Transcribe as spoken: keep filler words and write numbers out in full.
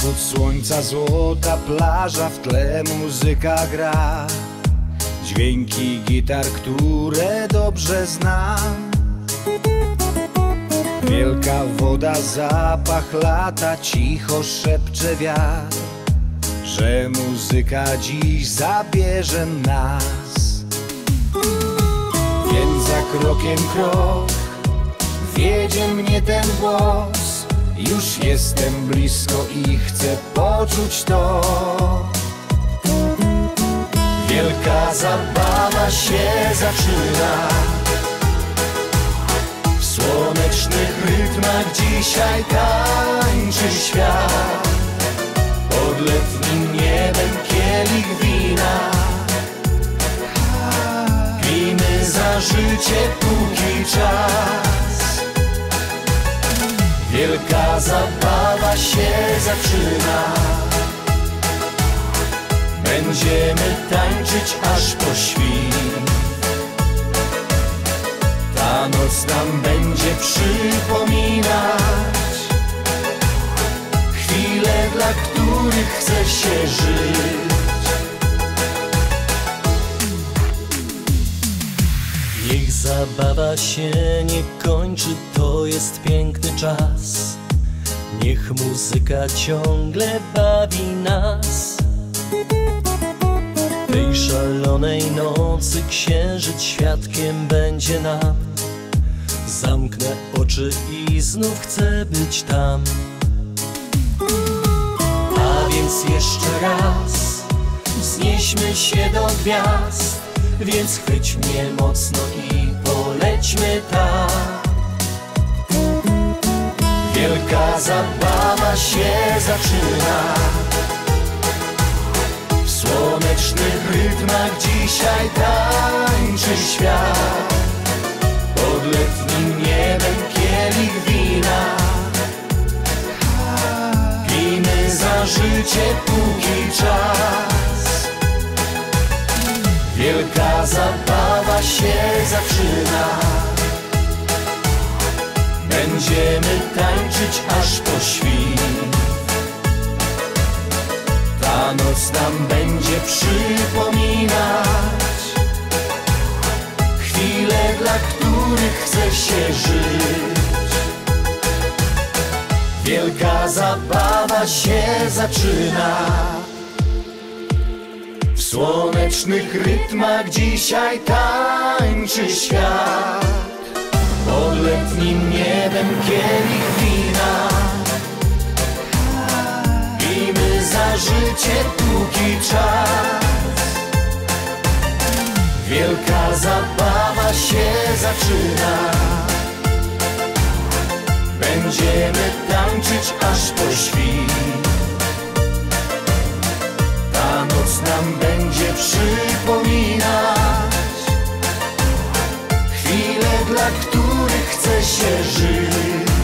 Zachód słońca, złota plaża, w tle muzyka gra. Dźwięki gitar, które dobrze znam. Wielka woda, zapach lata, cicho szepcze wiatr, że muzyka dziś zabierze nas. Więc za krokiem krok wiedzie mnie ten głos. Już jestem blisko i chcę poczuć to. Wielka zabawa się zaczyna. W słonecznych rytmach dzisiaj tańczy świat. Pod letnim niebem kielich wina. Pijmy za życie, póki czas. Wielka zabawa się zaczyna. Będziemy tańczyć aż po świt. Ta noc nam będzie przypominać chwile, dla których chce się żyć. Niech zabawa się nie kończy, to jest piękny czas. Niech muzyka ciągle bawi nas. Tej szalonej nocy księżyc świadkiem będzie nam. Zamknę oczy i znów chcę być tam. A więc jeszcze raz wznieśmy się do gwiazd. Więc chwyć mnie mocno i polećmy tam. Wielka zabawa się zaczyna. W słonecznych rytmach dzisiaj tańczy świat. Pod letnim niebem kielich wina. Pijmy za życie, póki czas. Wielka zabawa się zaczyna. Będziemy tańczyć aż po świt. Ta noc nam będzie przypominać chwile, dla których chce się żyć. Wielka zabawa się zaczyna. W słonecznych rytmach dzisiaj tańczy świat. Pod letnim niebem kielich wina. Pijmy za życie, póki czas. Wielka zabawa się zaczyna. Będziemy tańczyć aż po świt. Ta noc nam będzie przypominać chwile, dla których chce się żyć.